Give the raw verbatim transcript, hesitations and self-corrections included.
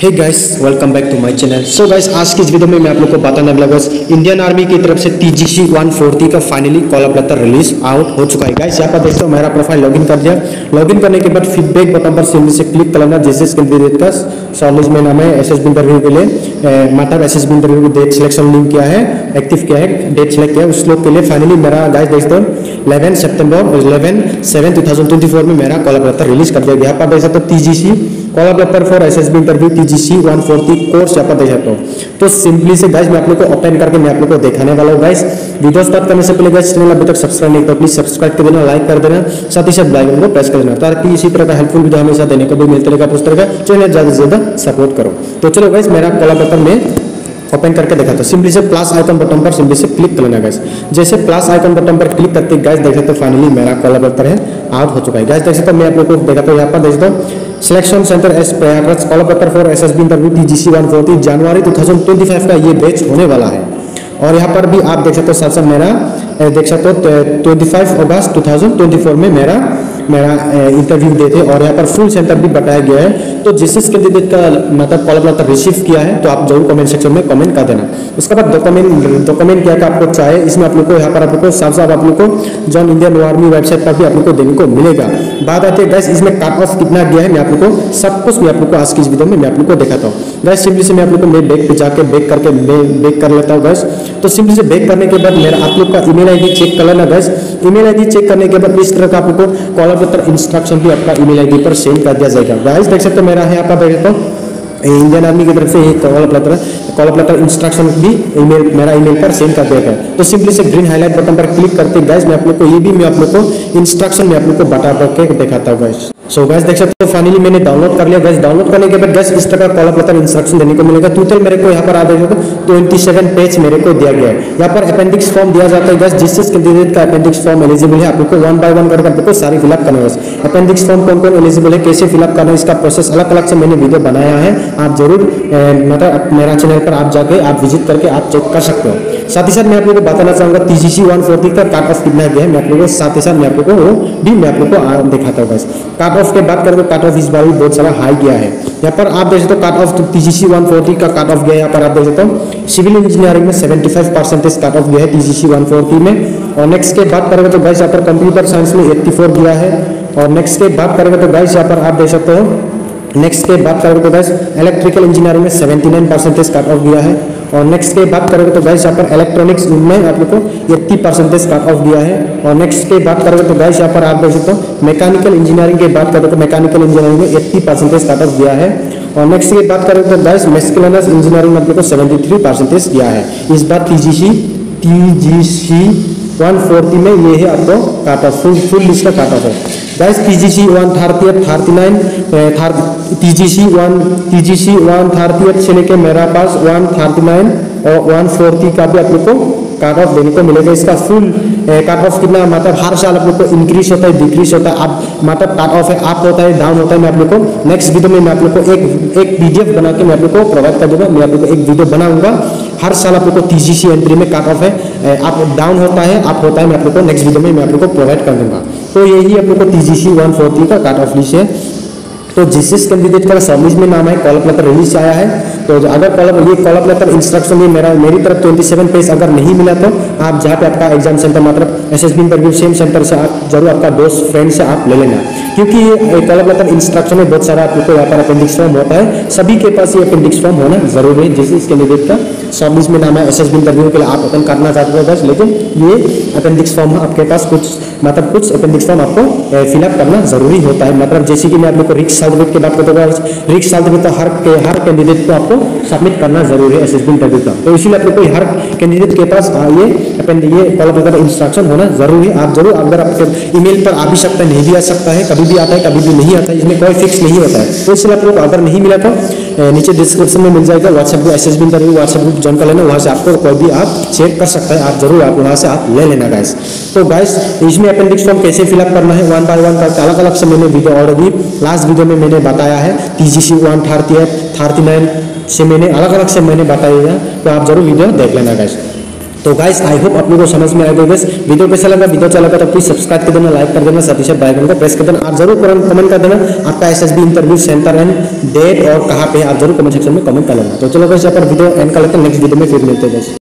Hey guys, welcome back to my channel. So guys, आज की इस वीडियो में मैं आप लोग को बताने वाला बस इंडियन आर्मी की तरफ से टीजीसी वन फोर्टी का finally call up letter release out हो चुका है। गाइस यहाँ पर देखते हो मेरा प्रोफाइल लॉगिन कर दिया। लॉगिन करने के बाद फीडबैक बटन पर सिंपली से क्लिक कर लेना। जैसे स्किल भी देता शॉर्टलिस्ट में नाम है एसएसबी इंटरव्यू के लिए मतलब एसएसबी इंटरव्यू की डेट सिलेक्शन लिंक किया है, एक्टिव किया है, डेट सेलेक्ट किया है उस लोग के लिए फाइनली मेरा गाइस देखते हो इलेवन सितंबर eleven seven two thousand twenty four में मेरा कॉल अप लेटर रिलीज कर दिया गया। यहाँ पर देख सकते हो TGC call up letter for SSB interview TGC one forty course यहाँ पर देख सकते हो। तो सिंपली से गाइस मैं आप लोग को ओपन करके मैं आप लोग को दिखाने वाला हूँ। गाइस वीडियो स्टार्ट करने से पहले गाइस चैनल अभी तक सब्सक्राइब नहीं किया तो प्लीज सब्सक्राइब कर देना, लाइक कर देना, साथ ही साथ बेल आइकन को प्रेस कर देना ताकि इसी तरह का हेल्पफुल वीडियो हमेशा देने को भी मिलते रहेगा। उस तरह का चैनल ज्यादा से ज्यादा सपोर्ट करो। तो चलो गाइस मेरा कॉल अप लेटर में ओपन करके देखा तो सिंपली से प्लस आइकन बटन पर सिंपली से क्लिक कर लेना। गाइस जैसे प्लस आइकन बटन पर क्लिक करते गाइस देख सकते हो फाइनली मेरा कॉल अप लेटर है आउट हो चुका है। गाइस देख सकते हो मैं आप लोग को देखा तो यहाँ पर देख सकते हो selection centre S Prayagraj call up letter for SSB interview TGC one forty January two thousand twenty five का ये बैच होने वाला है। और यहाँ पर भी आप देख सकते हो साथ साथ मेरा देख सकते हो ट्वेंटी फाइव अगस्त टू थाउजेंड ट्वेंटी फोर में मेरा मेरा इंटरव्यू दे थे और यहाँ पर फुल सेंटर भी बताया गया है। तो जिस जिस कैंडिडेट का मतलब कॉल अप लेटर रिसीव किया है तो आप जरूर कमेंट सेक्शन में कमेंट कर देना। उसके बाद डॉक्यूमेंट डॉक्यूमेंट क्या क्या आपको चाहिए इसमें आप लोग को यहाँ पर आप लोग को साफ साफ आप लोग को जॉन इंडियन आर्मी वेबसाइट पर भी आप लोग को देने को मिलेगा। बात आती है गैस इसमें कट ऑफ कितना गया है मैं आप लोग को सब कुछ मैं आप लोग को आज की इस वीडियो में मैं आप लोग को दिखाता हूँ। गैस सिंपली से मैं आप लोग को मैं बैक पे जाकर बैक करके बैक कर लेता हूँ। गैस तो सिंपली से बैक करने के बाद मेरा आप लोग का ईमेल आईडी चेक कर लेना। गैस ईमेल आईडी चेक करने के बाद इस तरह का आप लोग को कॉल अप लेटर इंस्ट्रक्शन भी आपका ईमेल आईडी पर सेंड कर दिया जाएगा। गाइस देख सकते हो मेरा है आपका देख सकते हो इंडियन आर्मी की तरफ से call up letter call up letter instruction भी ईमेल मेरा ईमेल पर सेंड कर दिया गया। तो सिंपली से ग्रीन हाईलाइट बटन पर क्लिक करते गाइस मैं आप लोग को ये भी मैं आप लोग को इंस्ट्रक्शन में आप लोग को बता के दिखाता हूँ। गाइस सो गाइस देख सकते हो फाइनली मैंने डाउनलोड कर लिया। गाइस डाउनलोड करने के बाद गाइस इस तरह का कॉल अप लेटर इंस्ट्रक्शन देने को मिलेगा। टोटल मेरे को यहाँ पर आ जाएगा ट्वेंटी सेवन पेज मेरे को दिया गया है। यहाँ पर अपेंडिक्स फॉर्म दिया जाता है। गाइस जिस जिस कैंडिडेट का अपेंडिक्स फॉर्म एलिजिबल है आप लोग को वन बाय वन करके आप लोग को सारी फिलअप करना है। अपेंडिक्स फॉर्म कौन कौन एलिजिबल है कैसे फिलअप करना है इसका प्रोसेस अलग अलग से मैंने वीडियो बनाया है। आप जरूर मतलब मेरा चैनल पर आप जाके आप विजिट करके आप चेक कर सकते हो। साथ ही साथ मैं आप लोगों को बताना चाहूंगा टीजीसी वन फोर्टी का कट ऑफ कितना गया है मैं आप लोगों को साथ ही साथ मैं आप लोगों को वो भी मैं आप लोगों को दिखाता हूँ। कट ऑफ के बात करें तो कट ऑफ इस बार भी बहुत सारा हाई गया है। यहाँ पर आप देख सकते हो cut off TGC one forty का कट ऑफ गया। यहाँ पर आप देख सकते हो सिविल इंजीनियरिंग में seventy five percentage cut off गया है टीजीसी वन फोर्टी में। और नेक्स्ट के बात करेंगे तो गाइस यहाँ पर कंप्यूटर साइंस में एट्टी फोर गया है। और नेक्स्ट के बात करेंगे तो गाइस यहाँ पर आप देख सकते हो नेक्स्ट के बात करेंगे तो गाइस इलेक्ट्रिकल इंजीनियरिंग में seventy nine percentage cut off गया है। और नेक्स्ट के बात करेंगे तो गाइस यहाँ पर इलेक्ट्रॉनिक्स में आप लोग को एट्टी परसेंटेज कट ऑफ गया है। और नेक्स्ट के बात करेंगे तो गाइस यहाँ पर आप देख सकते हो मैकेनिकल इंजीनियरिंग की बात करें तो मैकेनिकल इंजीनियरिंग में एट्टी परसेंटेज कट ऑफ गया है। और नेक्स्ट की बात करें तो गाइस मेस्कुलस इंजीनियरिंग में आप लोग को सेवेंटी थ्री परसेंटेज गया है। इस बार टीजीसी टीजीसी वन फोर्टी में ये है आपको cut off full full list का कट ऑफ है। Guys TGC one thirty eight thirty nine TGC one TGC one thirty eight से लेके मेरा पास वन थर्टी नाइन और वन फोर्टी का भी आप लोग को कट ऑफ देने को मिलेगा। इसका फुल कट ऑफ कितना मतलब हर साल आप लोग को इंक्रीज होता है डिक्रीज होता है। आप मतलब कट ऑफ है अप होता है डाउन होता है। मैं आप लोग को नेक्स्ट वीडियो में मैं आप लोग को एक एक पीडीएफ बना के मैं आप लोग को प्रोवाइड कर दूंगा। मैं आप लोग को एक वीडियो बनाऊंगा हर साल आप लोग को टीजीसी एंट्री में कट ऑफ है आप डाउन होता है अप होता है मैं आप लोग को नेक्स्ट वीडियो में मैं आप लोग को प्रोवाइड कर दूंगा। तो यही आप लोग को टीजीसी वन फोर्टी का कट ऑफ लिस्ट है। तो जिस जिस कैंडिडेट का सबमिट में नाम है कॉल अप लेटर रिलीज आया है तो अगर कॉल अप ये कॉल अप लेटर इंस्ट्रक्शन ये मेरा मेरी तरफ ट्वेंटी सेवन पेज अगर नहीं मिला तो आप जहाँ पे आपका एग्जाम सेंटर मतलब एसएसबी इंटरव्यू सेम सेंटर से आप जरूर आपका दोस्त फ्रेंड से आप ले लेना। क्योंकि ये कॉल अप लेटर इंस्ट्रक्शन में बहुत सारा आप लोग को यहाँ पर अपेंडिक्स फॉर्म होता है। सभी के पास ये अपेंडिक्स फॉर्म होना जरूरी है। जिस इस कैंडिडेट का सबमिट में नाम है एसएसबी इंटरव्यू के लिए आप ओपन करना चाहते हो बस लेकिन ये अपेंडिक्स फॉर्म आपके पास कुछ मतलब कुछ अपेंडिक्स फॉर्म आपको फिलअप करना जरूरी होता है। मतलब जैसे कि मैं आप लोग को रिक्स सर्टिफिकेट की बात करता हूँ रिक्स सर्टिफिकेट तो हर हर कैंडिडेट को आपको सबमिट करना जरूरी है एसएसबी इंटरव्यू का। तो इसीलिए आप लोग को हर कैंडिडेट के पास ये ये कॉल अप लेटर इंस्ट्रक्शन होना जरूरी है। आप जरूर अगर आपके ईमेल पर आ भी सकता है नहीं भी आ सकता है कभी भी आता है कभी भी नहीं आता है इसमें कोई फिक्स नहीं होता है। तो इसलिए आप लोग अगर नहीं मिला तो नीचे डिस्क्रिप्शन में मिल जाएगा WhatsApp group SSB interview WhatsApp group join कर लेना। वहाँ से आपको कोई भी आप चेक कर सकता है आप जरूर आप वहाँ से आप ले लेना। गाइस तो गाइस इसमें अपेंडिक्स फॉर्म कैसे फिलअप करना है वन बाय वन करके अलग अलग से मैंने वीडियो ऑलरेडी लास्ट वीडियो में मैंने बताया है। TGC one thirty eight thirty nine से मैंने अलग अलग से मैंने बताया है तो आप जरूर वीडियो देख लेना। गाइस तो गाइस आई होप आप लोगों को समझ में आएगा। बस वीडियो कैसा लगा, वीडियो अच्छा लगा तो प्लीज सब्सक्राइब कर देना, लाइक कर देना, साथ ही साथ बेल आइकन को प्रेस कर देना। आप जरूर कमेंट कर देना आपका SSB interview centre and date और कहाँ पे, आप जरूर कमेंट सेक्शन में कमेंट कर लेना। तो चलो गाइस यहाँ पर वीडियो एंड कर लेते हैं, नेक्स्ट वीडियो में फिर मिलते हैं।